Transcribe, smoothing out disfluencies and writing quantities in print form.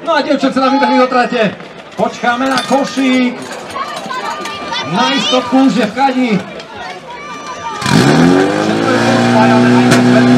No a dievčat sa nám vybehli do trate. Počkáme na košík. Na istotku už je v chadi. Všetko je spájame aj